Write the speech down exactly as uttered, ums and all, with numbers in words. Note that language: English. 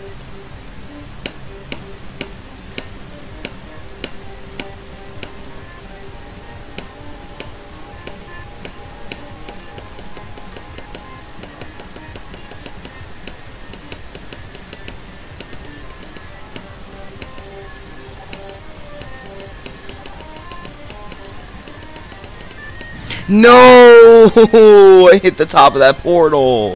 No! I hit the top of that portal.